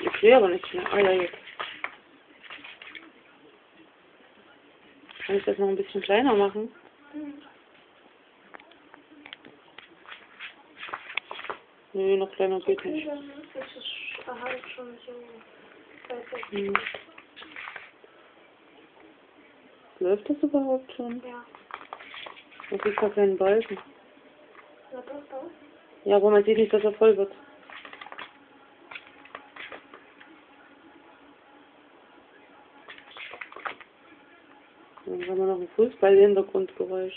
Ich sehe aber nichts mehr. Ah ja, jetzt. Kann ich das noch ein bisschen kleiner machen? Nee, noch kleiner geht nicht. Dann ist es halt schon so weit weg. Läuft das überhaupt schon? Ja. Das ist gar kein Balken. Na doch, doch. Ja, aber man sieht nicht, dass er voll wird. Dann haben wir noch ein Fußball-Hintergrundgeräusch.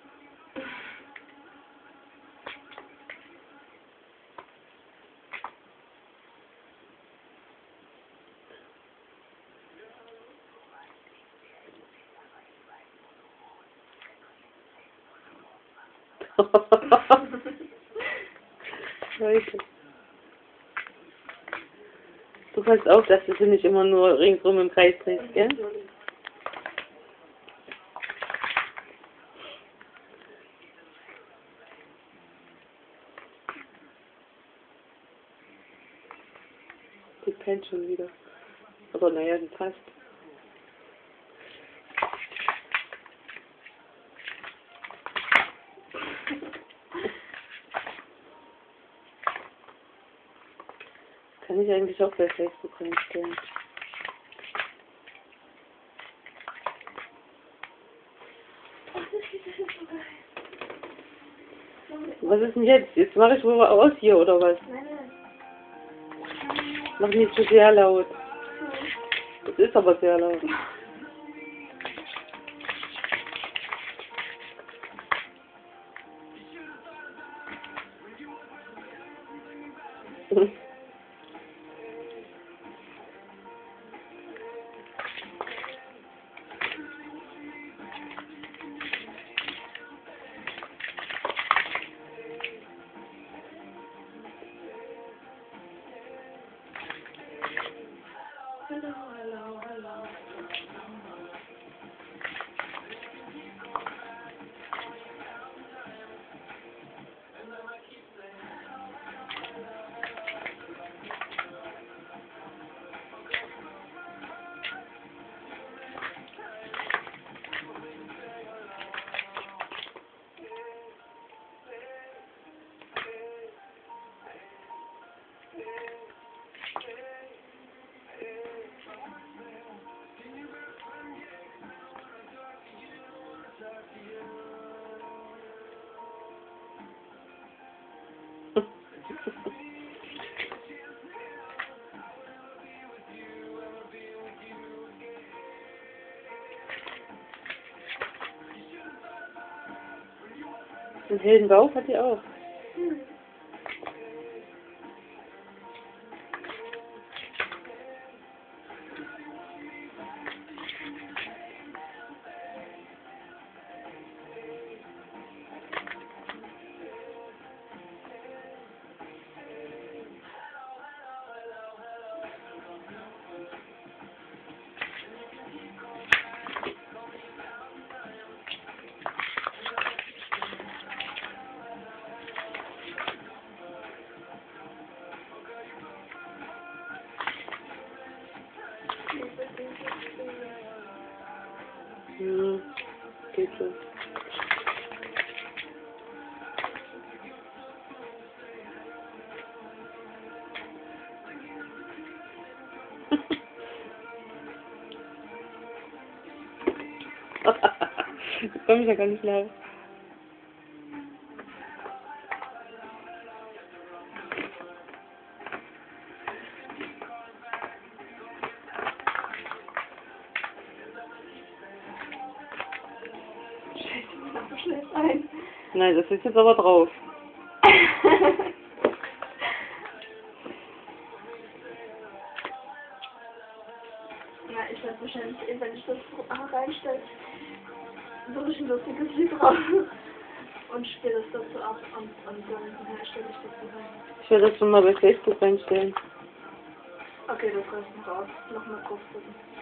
Leute. Du kannst auch, dass du sie nicht immer nur ringsrum im Kreis drehst, gell? Die pennt schon wieder. Aber naja, die passt. Kann ich eigentlich auch bei Facebook einstellen. Was ist denn jetzt? Jetzt mache ich wohl aus hier, oder was? Nein, nein. Mach nicht so sehr laut. Das ist aber sehr laut. Hallo, hallo, hallo. Den hellen Bauch hat die auch. Geht schon. Jetzt komme ich ja gar nicht laut. Du schläfst ein. Nein, das ist jetzt aber drauf. Na, ich werde wahrscheinlich, wenn ich das reinstelle, suche ich ein lustiges Lied raus und spiele das dazu ab und dann stelle ich das so rein. Ich werde das schon mal bei Facebook reinstellen. Okay, das reißt noch aus. Nochmal drauf drücken.